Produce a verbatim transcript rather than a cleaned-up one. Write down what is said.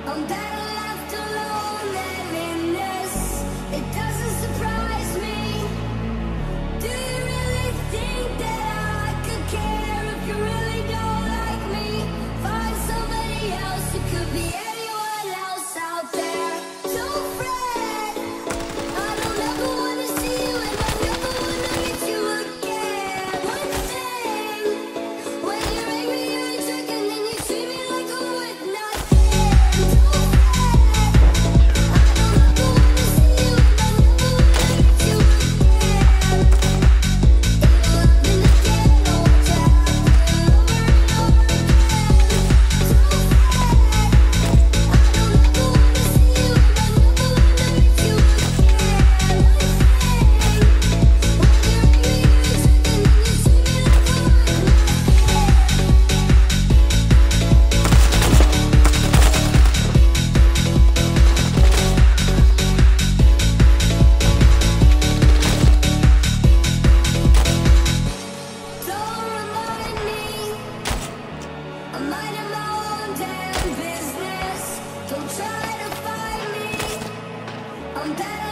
I'm better left alone than in this. It doesn't surprise me. Do you really think that I could care if you really don't like me? Find somebody else who could be anyone else out there. Don't fret, I don't ever wanna see you and I never wanna meet you again. One thing, when you're angry you're a jerk and then you treat me like I'm worth nothing. Don't fret, I don't ever wanna see you and I never wanna meet you again. It'll happen again, oh yeah, over and over again. Don't fret, I don't ever wanna see you and I never wanna meet you again. One thing, when you're angry you're a jerk and then you treat me like I'm worth nothing. Don't remind me, I'm minding my own damn business. Don't try to find me, I'm better